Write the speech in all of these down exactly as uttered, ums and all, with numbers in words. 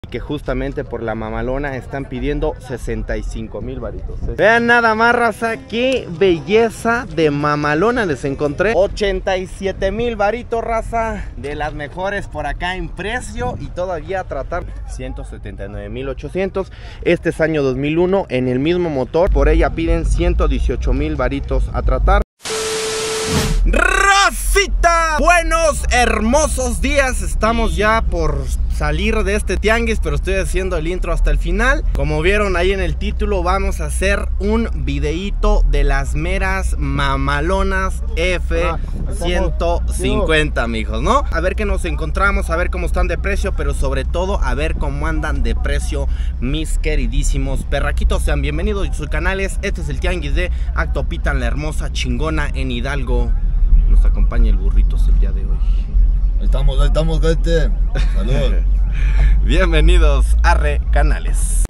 que justamente por la mamalona están pidiendo sesenta y cinco mil varitos. Vean nada más, raza, qué belleza de mamalona les encontré. ochenta y siete mil varitos, raza, de las mejores por acá en precio y todavía a tratar. Ciento setenta y nueve mil ochocientos. Este es año dos mil uno en el mismo motor. Por ella piden ciento dieciocho mil varitos a tratar. ¡Racita! Buenos, hermosos días. Estamos ya por salir de este tianguis, pero estoy haciendo el intro hasta el final. Como vieron ahí en el título, vamos a hacer un videíto de las meras mamalonas F ciento cincuenta, amigos, ¿no? A ver qué nos encontramos, a ver cómo están de precio, pero sobre todo a ver cómo andan de precio mis queridísimos perraquitos. Sean bienvenidos a sus canales. Este es el tianguis de Actopitan, la hermosa chingona en Hidalgo. Nos acompaña el burritos el día de hoy. Ahí estamos, ahí estamos, gente. Saludos. Bienvenidos a Re Canales.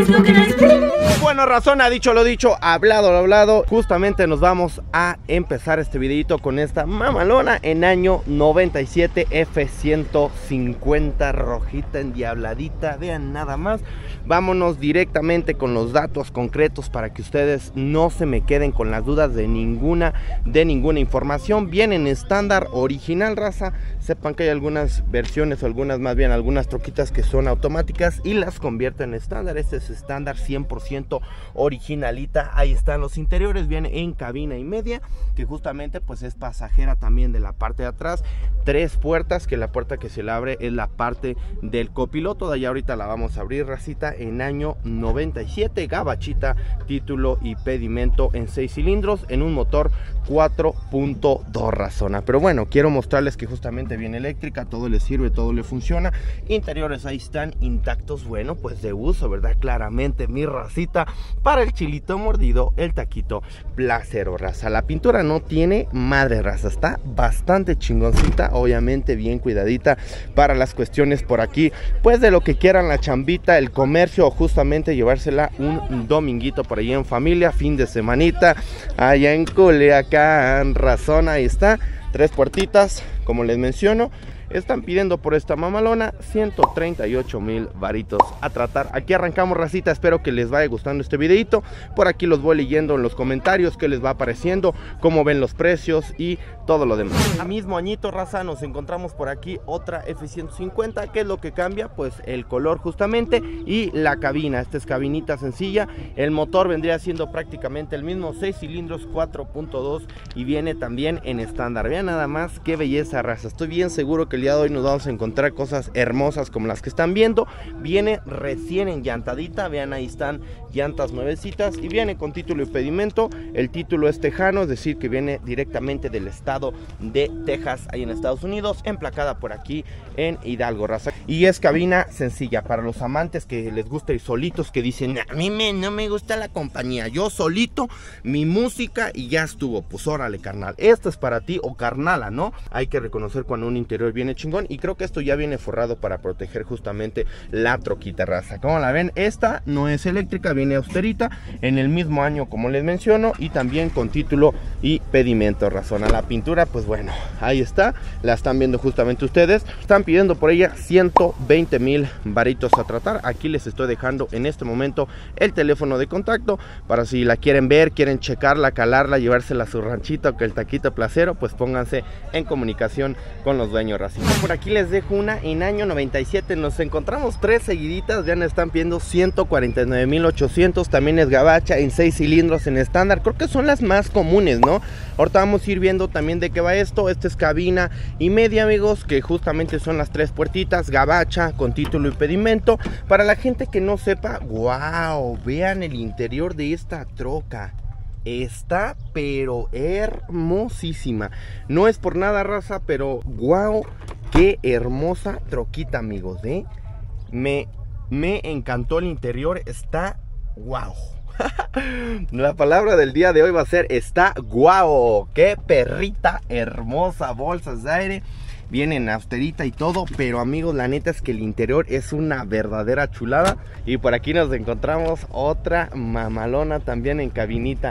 Bueno, razón ha dicho lo dicho, hablado lo hablado. Justamente nos vamos a empezar este videito con esta mamalona en año noventa y siete F ciento cincuenta, rojita endiabladita. Vean nada más. Vámonos directamente con los datos concretos para que ustedes no se me queden con las dudas de ninguna de ninguna información. Viene en estándar original, raza. Sepan que hay algunas versiones o algunas más bien algunas troquitas que son automáticas y las convierten en estándar. Este es estándar cien por ciento originalita. Ahí están los interiores. Viene en cabina y media, que justamente pues es pasajera también de la parte de atrás. Tres puertas, que la puerta que se le abre es la parte del copiloto. De allá ahorita la vamos a abrir, racita. En año noventa y siete, gabachita, título y pedimento en seis cilindros en un motor cuatro punto dos, razona. Pero bueno, quiero mostrarles que justamente viene eléctrica, todo le sirve, todo le funciona. Interiores ahí están intactos, bueno, pues de uso, ¿verdad? Claramente mi racita para el chilito mordido, el taquito placero, raza. La pintura no tiene madre, raza, está bastante chingoncita, obviamente bien cuidadita para las cuestiones por aquí, pues de lo que quieran, la chambita, el comercio, o justamente llevársela un dominguito por ahí en familia, fin de semanita, allá en Culiacán, razón. Ahí está, tres puertitas, como les menciono. Están pidiendo por esta mamalona ciento treinta y ocho mil varitos a tratar. Aquí arrancamos, racita. Espero que les vaya gustando este videito. Por aquí los voy leyendo en los comentarios qué les va apareciendo, cómo ven los precios y todo lo demás. A mismo añito, raza, nos encontramos por aquí otra F ciento cincuenta. ¿Qué es lo que cambia? Pues el color justamente y la cabina. Esta es cabinita sencilla. El motor vendría siendo prácticamente el mismo, seis cilindros, cuatro punto dos, y viene también en estándar. Vean nada más qué belleza, raza. Estoy bien seguro que el día de hoy nos vamos a encontrar cosas hermosas como las que están viendo. Viene recién enllantadita, vean, ahí están llantas nuevecitas y viene con título y pedimento. El título es tejano, es decir que viene directamente del estado de Texas, ahí en Estados Unidos, emplacada por aquí en Hidalgo, raza. Y es cabina sencilla para los amantes que les gusta ir solitos, que dicen a mí me, no me gusta la compañía, yo solito, mi música y ya estuvo. Pues órale, carnal, esto es para ti, o carnala, ¿no? Hay que reconocer cuando un interior viene chingón, y creo que esto ya viene forrado para proteger justamente la troquita, raza. Como la ven, esta no es eléctrica, viene austerita, en el mismo año como les menciono, y también con título y pedimento, razón. A la pintura, pues bueno, ahí está, la están viendo justamente ustedes. Están pidiendo por ella ciento veinte mil varitos a tratar. Aquí les estoy dejando en este momento el teléfono de contacto para si la quieren ver, quieren checarla, calarla, llevársela a su ranchito, o que el taquito placero, pues pónganse en comunicación con los dueños, raza. Por aquí les dejo una en año noventa y siete. Nos encontramos tres seguiditas. Ya nos están pidiendo ciento cuarenta y nueve mil ochocientos. También es gabacha en seis cilindros en estándar. Creo que son las más comunes, ¿no? Ahorita vamos a ir viendo también de qué va esto. Esta es cabina y media, amigos, que justamente son las tres puertitas, gabacha con título y pedimento. Para la gente que no sepa, wow, vean el interior de esta troca. Está pero hermosísima. No es por nada, raza, pero wow, qué hermosa troquita, amigos, ¿eh? Me, me encantó el interior. Está wow. La palabra del día de hoy va a ser está guau. Qué perrita hermosa, bolsas de aire. Vienen austerita y todo, pero amigos, la neta es que el interior es una verdadera chulada. Y por aquí nos encontramos otra mamalona también en cabinita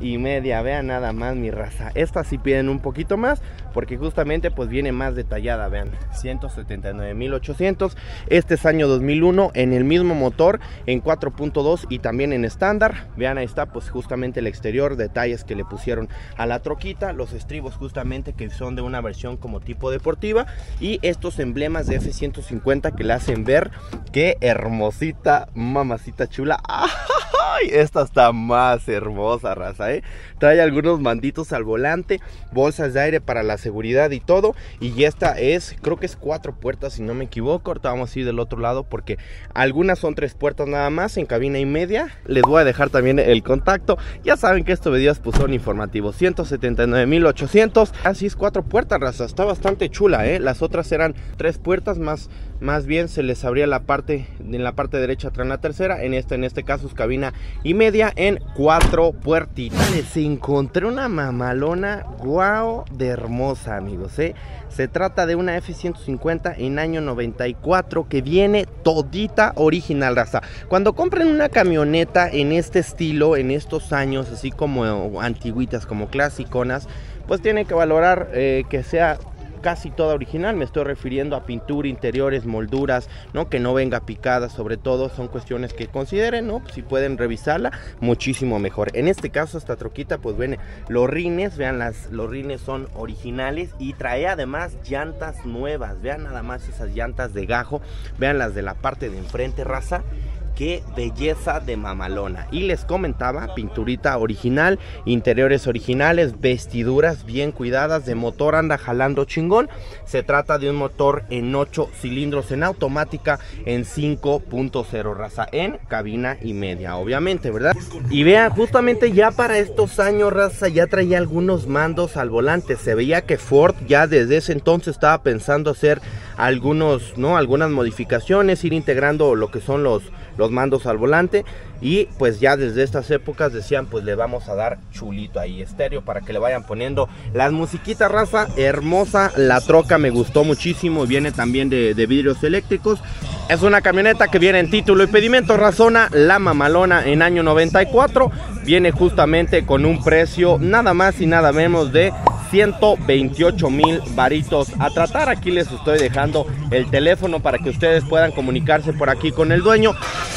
y media. Vean nada más, mi raza. Estas sí piden un poquito más porque justamente pues viene más detallada. Vean, ciento setenta y nueve mil ochocientos. Este es año dos mil uno, en el mismo motor, en cuatro punto dos y también en estándar. Vean, ahí está pues justamente el exterior, detalles que le pusieron a la troquita, los estribos justamente que son de una versión como tipo deportiva, y estos emblemas de F ciento cincuenta que le hacen ver qué hermosita, mamacita chula. ¡Ay! Esta está más hermosa, raza, ¿eh? Trae algunos manditos al volante, bolsas de aire para la seguridad y todo. Y esta es, creo que es cuatro puertas si no me equivoco. Ahorita vamos a ir del otro lado porque algunas son tres puertas nada más, en cabina y media. Les voy a dejar también el contacto. Ya saben que estos videos pues son informativos. Ciento setenta y nueve mil ochocientos. Así es, cuatro puertas, raza. Está bastante chula, ¿eh? Las otras eran tres puertas, más, más bien se les abría la parte, en la parte derecha atrás en la tercera. En este, en este caso es cabina y media en cuatro puertitas. Les encontré una mamalona, guau, de hermosa, amigos, ¿eh? Se trata de una F ciento cincuenta en año noventa y cuatro que viene todita original, raza. Cuando compren una camioneta en este estilo, en estos años, así como antiguitas, como clasiconas, pues tienen que valorar eh, que sea casi toda original. Me estoy refiriendo a pintura, interiores, molduras, ¿no? Que no venga picada, sobre todo son cuestiones que consideren, ¿no? Si pueden revisarla, muchísimo mejor. En este caso esta troquita pues viene los rines, vean, las, los rines son originales y trae además llantas nuevas. Vean nada más esas llantas de gajo, vean las de la parte de enfrente, raza. Qué belleza de mamalona. Y les comentaba, pinturita original, interiores originales, vestiduras bien cuidadas, de motor anda jalando chingón. Se trata de un motor en ocho cilindros en automática en cinco punto cero, raza, en cabina y media, obviamente, ¿verdad? Y vean, justamente ya para estos años, raza, ya traía algunos mandos al volante. Se veía que Ford ya desde ese entonces estaba pensando hacer algunos, ¿no? Algunas modificaciones, ir integrando lo que son los los mandos al volante, y pues ya desde estas épocas decían pues le vamos a dar chulito ahí, estéreo para que le vayan poniendo las musiquitas, raza. Hermosa la troca, me gustó muchísimo, viene también de, de vidrios eléctricos. Es una camioneta que viene en título y pedimento, razona, la mamalona en año noventa y cuatro, viene justamente con un precio nada más y nada menos de ciento veintiocho mil varitos a tratar. Aquí les estoy dejando el teléfono para que ustedes puedan comunicarse por aquí con el dueño.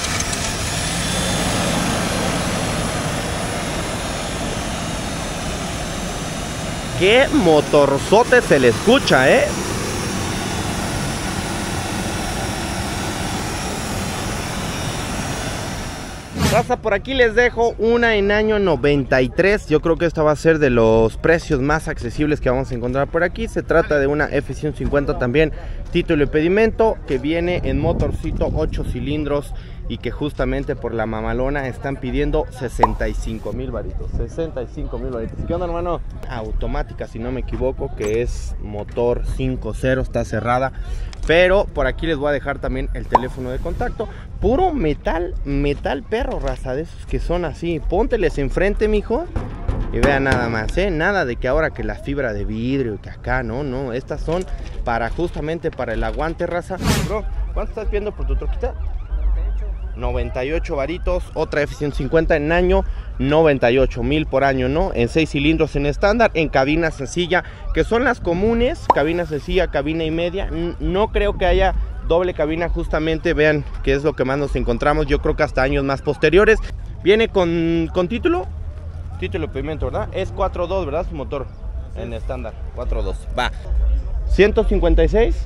Qué motorzote se le escucha, ¿eh? Raza, por aquí les dejo una en año noventa y tres. Yo creo que esta va a ser de los precios más accesibles que vamos a encontrar por aquí. Se trata de una F ciento cincuenta también, título y pedimento, que viene en motorcito ocho cilindros y que justamente por la mamalona están pidiendo sesenta y cinco mil varitos. sesenta y cinco mil varitos. ¿Qué onda, hermano? Automática, si no me equivoco, que es motor cinco cero, está cerrada. Pero por aquí les voy a dejar también el teléfono de contacto. Puro metal, metal perro, raza, de esos que son así. Pónteles enfrente, mijo, y vean nada más, ¿eh? Nada de que ahora que la fibra de vidrio, que acá, no, no. Estas son para justamente para el aguante, raza. Bro, ¿cuánto estás viendo por tu troquita? noventa y ocho varitos, otra F ciento cincuenta en año noventa y ocho mil por año, ¿no? En seis cilindros en estándar, en cabina sencilla, que son las comunes, cabina sencilla, cabina y media. No creo que haya doble cabina, justamente, vean que es lo que más nos encontramos, yo creo que hasta años más posteriores. Viene con, con título, título de pedimento, ¿verdad? Es cuatro dos, ¿verdad? Su motor en estándar, cuatro dos, va. ciento cincuenta y seis.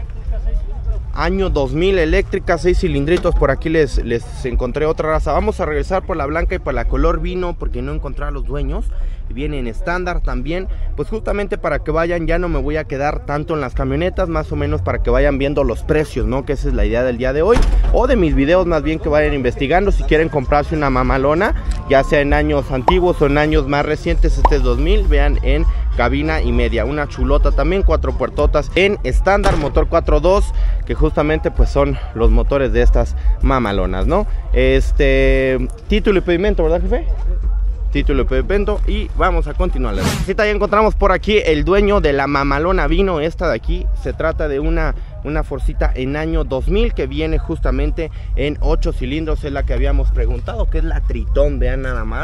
Año dos mil, eléctrica, seis cilindritos. Por aquí les, les encontré otra raza. Vamos a regresar por la blanca y por la color vino porque no encontré a los dueños. Viene en estándar también, pues justamente para que vayan, ya no me voy a quedar tanto en las camionetas, más o menos para que vayan viendo los precios, ¿no? Que esa es la idea del día de hoy, o de mis videos más bien, que vayan investigando. Si quieren comprarse una mamalona, ya sea en años antiguos o en años más recientes, este es dos mil, vean, en cabina y media, una chulota también, cuatro puertotas en estándar, motor cuatro dos, que justamente pues son los motores de estas mamalonas, ¿no? Este, título y pedimento, ¿verdad, jefe? Título de pedimento, y vamos a continuar. Ya encontramos por aquí el dueño de la mamalona vino, esta de aquí. Se trata de una una Forcita en año dos mil que viene justamente en ocho cilindros, es la que habíamos preguntado, que es la Tritón, vean nada más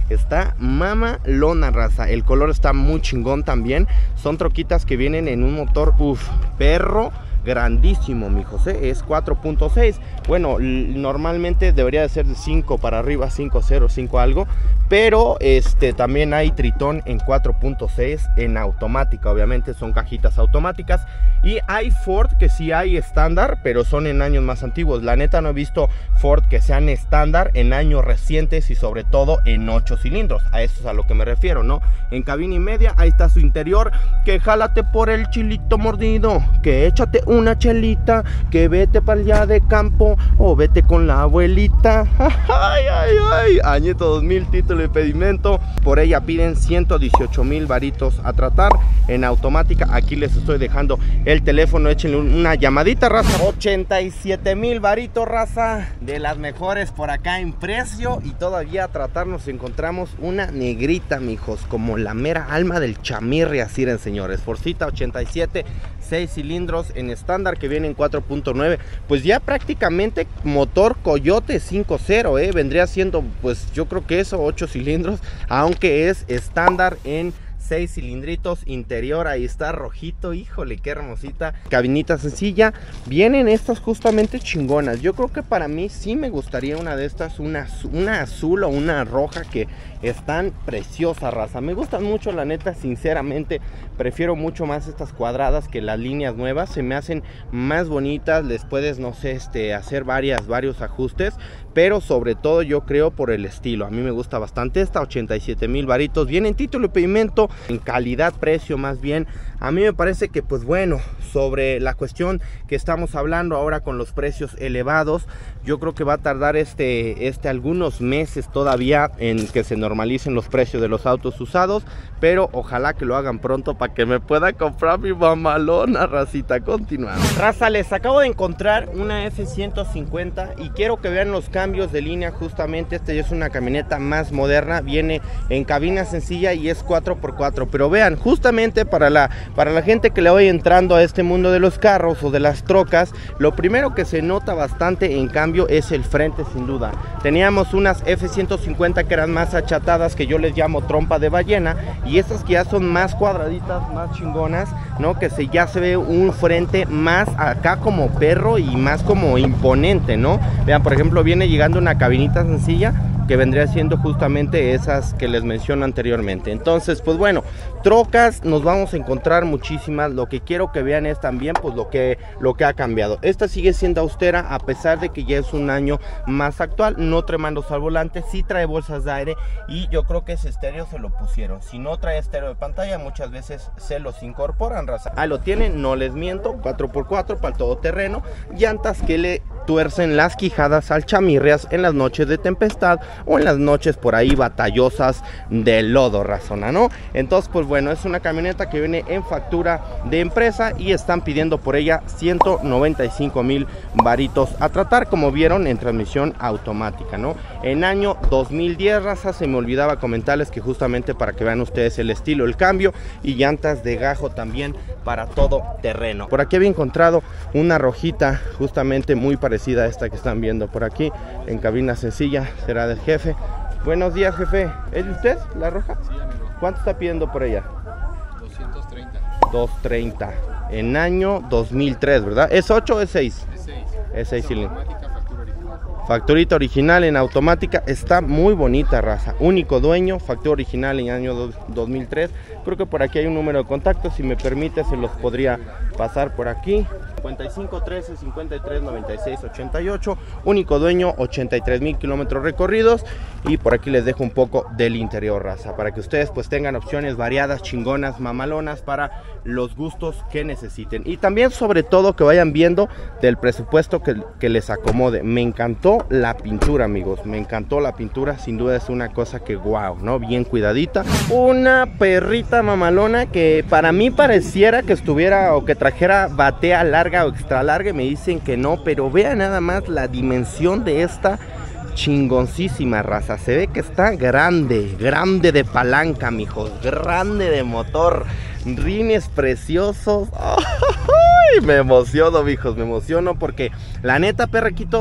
está mamalona, raza. El color está muy chingón también. Son troquitas que vienen en un motor, uff, perro grandísimo, mijos, ¿eh? Es cuatro punto seis. Bueno, normalmente debería de ser de cinco para arriba, cinco cero, cinco algo, pero este también hay Tritón en cuatro punto seis en automática. Obviamente son cajitas automáticas. Y hay Ford que sí hay estándar, pero son en años más antiguos. La neta no he visto Ford que sean estándar en años recientes y sobre todo en ocho cilindros. A eso es a lo que me refiero, ¿no? En cabina y media, ahí está su interior. Que jálate por el chilito mordido, que échate una chelita, que vete para allá de campo o vete con la abuelita. Ay, ay, ay. Añito dos mil, título de pedimento. Por ella piden ciento dieciocho mil varitos a tratar en automática. Aquí les estoy dejando el teléfono, échenle una llamadita, raza. Ochenta y siete mil varitos, raza, de las mejores por acá en precio. Y todavía a tratar nos encontramos una negrita, mijos, como la mera alma del chamirri, así eran, señores. Forcita ochenta y siete, seis cilindros en estándar, que viene en cuatro punto nueve. Pues ya prácticamente motor Coyote cinco cero, eh, vendría siendo, pues yo creo que eso, ocho cilindros, aunque es estándar en seis cilindritos. Interior, ahí está rojito, híjole, qué hermosita. Cabinita sencilla. Vienen estas justamente chingonas. Yo creo que para mí sí me gustaría una de estas, una, una azul o una roja, que están preciosas, raza. Me gustan mucho, la neta, sinceramente. Prefiero mucho más estas cuadradas que las líneas nuevas. Se me hacen más bonitas. Les puedes, no sé, este, hacer varias, varios ajustes. Pero sobre todo yo creo por el estilo. A mí me gusta bastante esta, ochenta y siete mil varitos. Viene en título de pedimento, en calidad, precio más bien. A mí me parece que, pues bueno, sobre la cuestión que estamos hablando ahora con los precios elevados, yo creo que va a tardar este, este algunos meses todavía en que se normalicen los precios de los autos usados. Pero ojalá que lo hagan pronto para que me pueda comprar mi mamalona, racita. Continuamos. Raza, les acabo de encontrar una F ciento cincuenta y quiero que vean los cambios de línea. Justamente esta ya es una camioneta más moderna, viene en cabina sencilla y es cuatro por cuatro. Pero vean, justamente para la, para la gente que le voy entrando a este mundo de los carros o de las trocas, lo primero que se nota bastante en cambio es el frente, sin duda. Teníamos unas F ciento cincuenta que eran más achatadas, que yo les llamo trompa de ballena, y estas que ya son más cuadraditas, más chingonas, ¿no? Que se, ya se ve un frente más acá como perro y más como imponente, ¿no? Vean, por ejemplo, viene llegando una cabinita sencilla que vendría siendo justamente esas que les menciono anteriormente. Entonces, pues bueno, trocas nos vamos a encontrar muchísimas. Lo que quiero que vean es también pues lo que, lo que ha cambiado. Esta sigue siendo austera a pesar de que ya es un año más actual. No trae mandos al volante, sí trae bolsas de aire y yo creo que ese estéreo se lo pusieron. Si no trae estéreo de pantalla, muchas veces se los incorporan, raza. Ahí lo tienen, no les miento, cuatro por cuatro para el todoterreno. Llantas que le tuercen las quijadas al chamirrias en las noches de tempestad o en las noches por ahí batallosas de lodo, razona, ¿no? Entonces, pues bueno, es una camioneta que viene en factura de empresa y están pidiendo por ella ciento noventa y cinco mil varitos a tratar, como vieron, en transmisión automática, ¿no? En año dos mil diez, raza, se me olvidaba comentarles que justamente para que vean ustedes el estilo, el cambio, y llantas de gajo también para todo terreno. Por aquí había encontrado una rojita justamente muy parecida a esta que están viendo por aquí, en cabina sencilla, será del jefe. Buenos días, jefe. ¿Es de usted la roja? Sí, amigo. ¿Cuánto está pidiendo por ella? doscientos treinta. doscientos treinta. En año dos mil tres, ¿verdad? ¿Es ocho o es seis? Es seis. Es seis cilindros. Factura original. Facturita original en automática. Está muy bonita, raza. Único dueño, factura original en año dos mil tres. Creo que por aquí hay un número de contacto. Si me permite, se los podría pasar por aquí. cincuenta y cinco, trece, cincuenta y tres, noventa y seis, ochenta y ocho. Único dueño, ochenta y tres mil kilómetros recorridos. Y por aquí les dejo un poco del interior, raza, para que ustedes pues tengan opciones variadas, chingonas, mamalonas, para los gustos que necesiten. Y también, sobre todo, que vayan viendo del presupuesto que, que les acomode. Me encantó la pintura, amigos. Me encantó la pintura. Sin duda es una cosa que wow, ¿no? Bien cuidadita. Una perrita mamalona que para mí pareciera que estuviera o que trajera batea larga o extra larga. Me dicen que no, pero vean nada más la dimensión de esta chingoncísima, raza. Se ve que está grande, grande de palanca, mijos, grande de motor, rines preciosos. ¡Ay! Me emociono, mijos, me emociono porque la neta, perrequitos,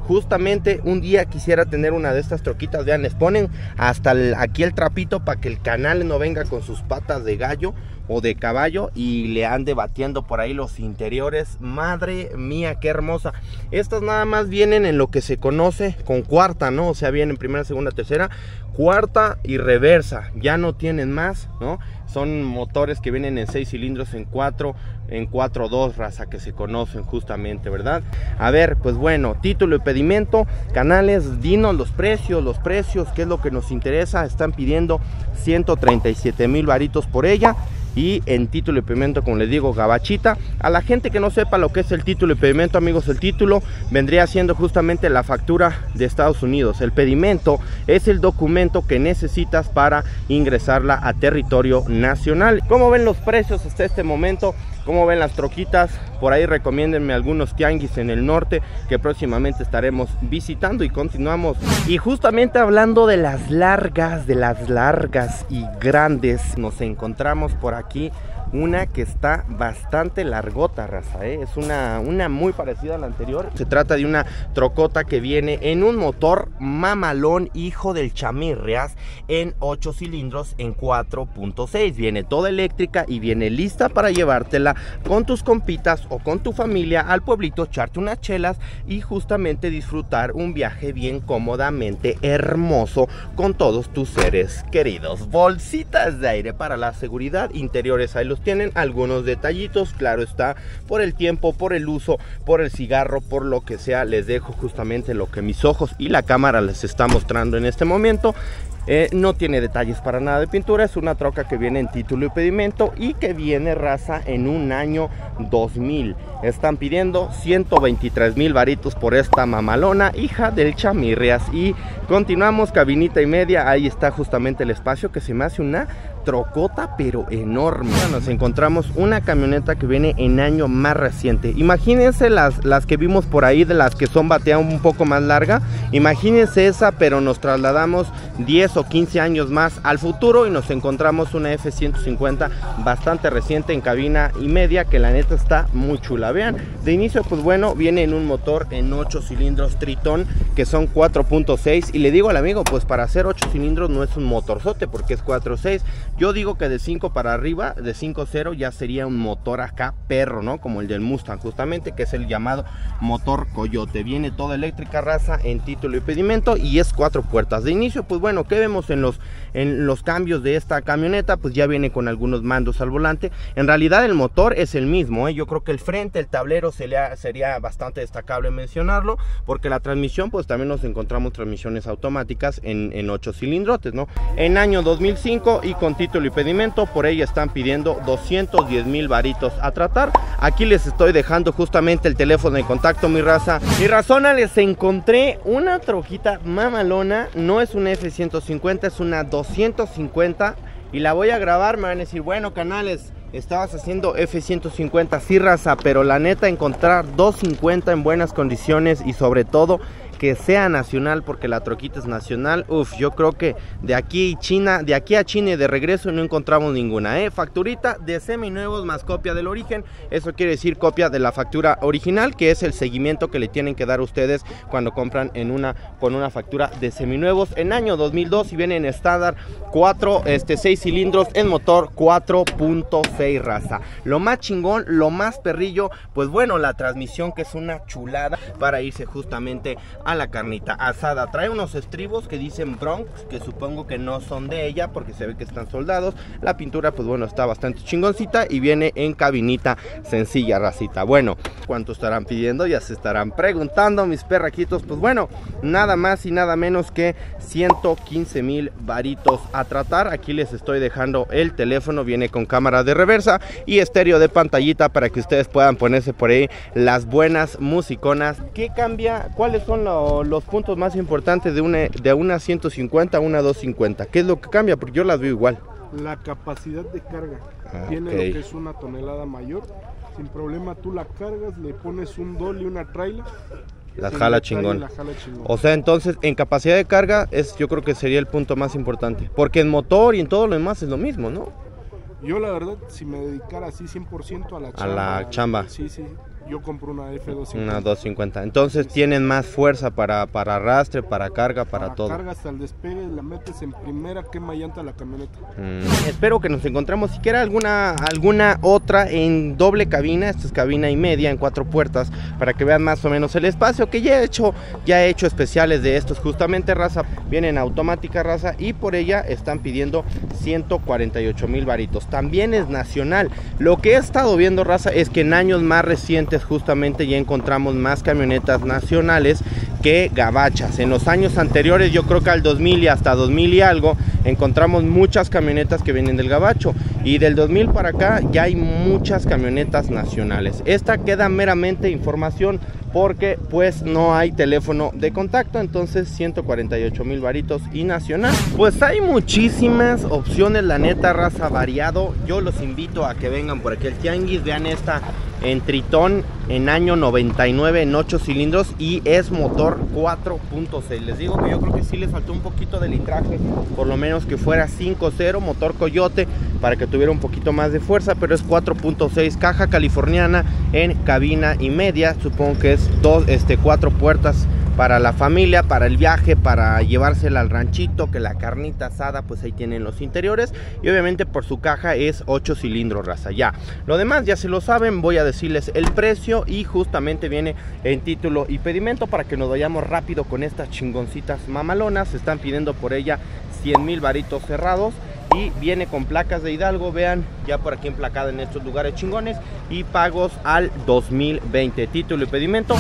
justamente un día quisiera tener una de estas troquitas. Vean, les ponen hasta el, aquí el trapito para que el canal no venga con sus patas de gallo o de caballo y le ande batiendo por ahí los interiores. Madre mía, qué hermosa. Estas nada más vienen en lo que se conoce con cuarta, ¿no? O sea, vienen primera, segunda, tercera, cuarta y reversa. Ya no tienen más, ¿no? Son motores que vienen en seis cilindros, en cuatro, en cuatro dos, raza, que se conocen justamente, ¿verdad? A ver, pues bueno, título y pedimento, Canales, dinos los precios, los precios, qué es lo que nos interesa. Están pidiendo ciento treinta y siete mil varitos por ella. Y en título y pedimento, como les digo, gabachita. A la gente que no sepa lo que es el título y pedimento, amigos, el título vendría siendo justamente la factura de Estados Unidos. El pedimento es el documento que necesitas para ingresarla a territorio nacional. ¿Cómo ven los precios hasta este momento? ¿Cómo ven las troquitas? Por ahí recomiéndenme algunos tianguis en el norte que próximamente estaremos visitando, y continuamos. Y justamente hablando de las largas, de las largas y grandes, nos encontramos por aquí una que está bastante largota, raza, ¿eh? Es una, una muy parecida a la anterior. Se trata de una trocota que viene en un motor mamalón, hijo del chamirrias, en ocho cilindros, en cuatro punto seis. Viene toda eléctrica y viene lista para llevártela con tus compitas o con tu familia al pueblito, echarte unas chelas y justamente disfrutar un viaje bien cómodamente hermoso con todos tus seres queridos. Bolsitas de aire para la seguridad, interiores ahí los tienen, algunos detallitos, claro está, por el tiempo, por el uso, por el cigarro, por lo que sea, les dejo justamente lo que mis ojos y la cámara les está mostrando en este momento. Eh, no tiene detalles para nada de pintura, es una troca que viene en título y pedimento y que viene, raza, en un año dos mil. Están pidiendo ciento veintitrés mil varitos por esta mamalona, hija del chamirrias. Y continuamos, cabinita y media, ahí está justamente el espacio, que se me hace una trocota pero enorme. Nos encontramos una camioneta que viene en año más reciente. Imagínense las, las que vimos por ahí, de las que son batea un poco más larga. Imagínense esa, pero nos trasladamos diez o quince años más al futuro y nos encontramos una F ciento cincuenta bastante reciente en cabina y media, que la neta está muy chula. Vean, de inicio pues bueno, viene en un motor en ocho cilindros Tritón, que son cuatro punto seis, y le digo al amigo, pues para hacer ocho cilindros no es un motorzote, porque es cuatro punto seis. Yo digo que de cinco para arriba, de cinco punto cero, ya sería un motor acá perro, ¿no? Como el del Mustang justamente, que es el llamado motor Coyote. Viene toda eléctrica, raza, en título y pedimento, y es cuatro puertas. De inicio pues bueno, ¿qué vemos en los, en los cambios de esta camioneta? Pues ya viene con algunos mandos al volante. En realidad el motor es el mismo, ¿eh? Yo creo que el frente, el tablero sería, sería bastante destacable mencionarlo, porque la transmisión pues también nos encontramos transmisiones automáticas en, en ocho cilindrotes, ¿no? En año dos mil cinco y con título y pedimento, por ella están pidiendo doscientos diez mil varitos a tratar. Aquí les estoy dejando justamente el teléfono de contacto, mi raza. Mi razona, les encontré una troquita mamalona, no es una F ciento cincuenta, es una doscientos cincuenta, y la voy a grabar. Me van a decir, bueno, Canales, estabas haciendo F ciento cincuenta, sí, raza, pero la neta, encontrar doscientos cincuenta en buenas condiciones y sobre todo que sea nacional, porque la troquita es nacional, uff, yo creo que de aquí China, de aquí a China y de regreso no encontramos ninguna, eh, facturita de seminuevos más copia del origen. Eso quiere decir copia de la factura original, que es el seguimiento que le tienen que dar ustedes cuando compran en una, con una factura de seminuevos. En año dos mil dos, y viene en estándar cuatro, este, seis cilindros en motor cuatro punto seis, raza. Lo más chingón, lo más perrillo, pues bueno, la transmisión, que es una chulada para irse justamente a la carnita asada. Trae unos estribos que dicen Bronx, que supongo que no son de ella porque se ve que están soldados. La pintura pues bueno, está bastante chingoncita y viene en cabinita sencilla, racita. Bueno, ¿cuánto estarán pidiendo? Ya se estarán preguntando mis perraquitos. Pues bueno, nada más y nada menos que ciento quince mil varitos a tratar. Aquí les estoy dejando el teléfono, viene con cámara de reversa y estéreo de pantallita para que ustedes puedan ponerse por ahí las buenas musiconas. ¿Qué cambia? ¿Cuáles son los los puntos más importantes de una, de una ciento cincuenta a una doscientos cincuenta? ¿Qué es lo que cambia? Porque yo las veo igual. La capacidad de carga. Ah, tiene okay. Lo que es una tonelada mayor. Sin problema tú la cargas, le pones un dolly, una trailer. La jala chingón. La jala chingón. O sea, entonces en capacidad de carga es, yo creo que sería el punto más importante. Porque en motor y en todo lo demás es lo mismo, ¿no? Yo la verdad, si me dedicara así cien por ciento a la chamba. A la chamba. Sí, sí. Yo compro una F doscientos cincuenta. Una doscientos cincuenta. Entonces tienen más fuerza para, para arrastre, para carga, para, para todo. Carga hasta el despegue, la metes en primera, quema llanta la camioneta. Mm, espero que nos encontremos siquiera alguna, alguna otra en doble cabina. Esta es cabina y media en cuatro puertas, para que vean más o menos el espacio, que ya he hecho, ya he hecho especiales de estos justamente, raza. Vienen automática, raza, y por ella están pidiendo ciento cuarenta y ocho mil varitos. También es nacional. Lo que he estado viendo, raza, es que en años más recientes justamente ya encontramos más camionetas nacionales que gabachas. En los años anteriores, yo creo que al dos mil y hasta dos mil y algo, encontramos muchas camionetas que vienen del gabacho, y del dos mil para acá ya hay muchas camionetas nacionales. Esta queda meramente información, porque pues no hay teléfono de contacto. Entonces ciento cuarenta y ocho mil varitos y nacional. Pues hay muchísimas opciones, la neta, raza, variado. Yo los invito a que vengan por aquí el tianguis. Vean esta en Tritón, en año noventa y nueve, en ocho cilindros, y es motor cuatro punto seis. Les digo que yo creo que sí le faltó un poquito de litraje, por lo menos que fuera cinco cero, motor Coyote, para que tuviera un poquito más de fuerza, pero es cuatro punto seis, caja californiana en cabina y media. Supongo que es dos, este, cuatro puertas para la familia, para el viaje, para llevársela al ranchito, que la carnita asada, pues ahí tienen los interiores. Y obviamente por su caja es ocho cilindros, raza. Ya, lo demás ya se lo saben, voy a decirles el precio, y justamente viene en título y pedimento, para que nos vayamos rápido con estas chingoncitas mamalonas. Se están pidiendo por ella cien mil varitos cerrados, y viene con placas de Hidalgo, vean, ya por aquí emplacada en estos lugares chingones, y pagos al dos mil veinte, título y pedimento.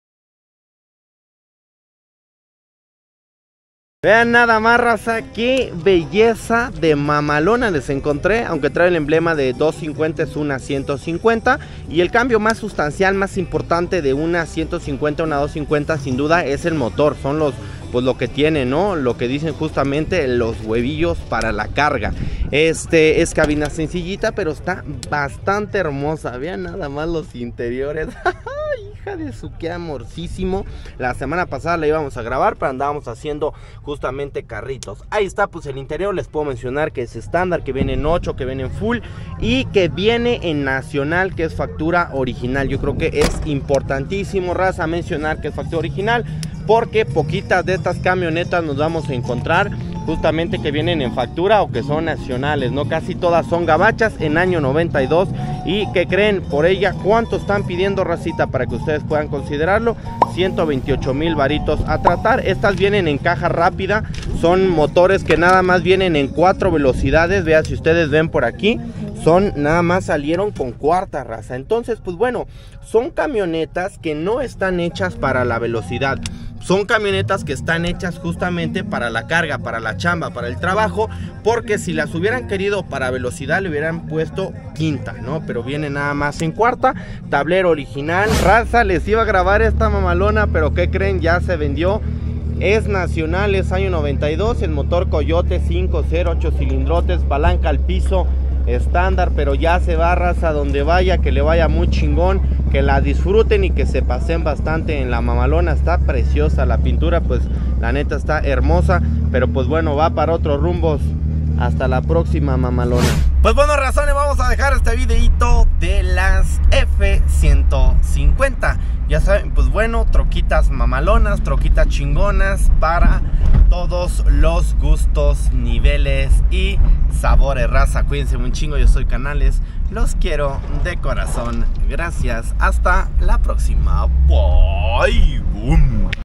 Vean nada más, raza, qué belleza de mamalona les encontré. Aunque trae el emblema de doscientos cincuenta, es una ciento cincuenta. Y el cambio más sustancial, más importante de una ciento cincuenta a una doscientos cincuenta, sin duda, es el motor. Son los, pues lo que tiene, ¿no? Lo que dicen justamente los huevillos para la carga. Este es cabina sencillita, pero está bastante hermosa. Vean nada más los interiores. Hija de su, qué amorcísimo. La semana pasada la íbamos a grabar, pero andábamos haciendo justamente carritos. Ahí está pues el interior. Les puedo mencionar que es estándar, que viene en ocho, que viene en full, y que viene en nacional, que es factura original. Yo creo que es importantísimo, raza, mencionar que es factura original, porque poquitas de estas camionetas nos vamos a encontrar justamente que vienen en factura o que son nacionales, ¿no? Casi todas son gabachas en año noventa y dos. Y que creen por ella, ¿cuánto están pidiendo, racita? Para que ustedes puedan considerarlo, ciento veintiocho mil varitos a tratar. Estas vienen en caja rápida, son motores que nada más vienen en cuatro velocidades. Vean, si ustedes ven por aquí, son nada más salieron con cuarta, raza. Entonces pues bueno, son camionetas que no están hechas para la velocidad. Son camionetas que están hechas justamente para la carga, para la chamba, para el trabajo, porque si las hubieran querido para velocidad le hubieran puesto quinta, ¿no? Pero viene nada más en cuarta, tablero original. Raza, les iba a grabar esta mamalona, pero ¿qué creen? Ya se vendió. Es nacional, es año noventa y dos, el motor Coyote cinco cero, ocho cilindrotes, palanca al piso, estándar, pero ya se va, raza, donde vaya, que le vaya muy chingón, que la disfruten y que se pasen bastante en la mamalona. Está preciosa la pintura, pues la neta está hermosa, pero pues bueno, va para otros rumbos. Hasta la próxima, mamalona. Pues bueno, razones, vamos a dejar este videito de las F ciento cincuenta. Ya saben, pues bueno, troquitas mamalonas, troquitas chingonas para todos los gustos, niveles y sabores, raza. Cuídense un chingo, yo soy Canales. Los quiero de corazón. Gracias. Hasta la próxima. Bye. Boom.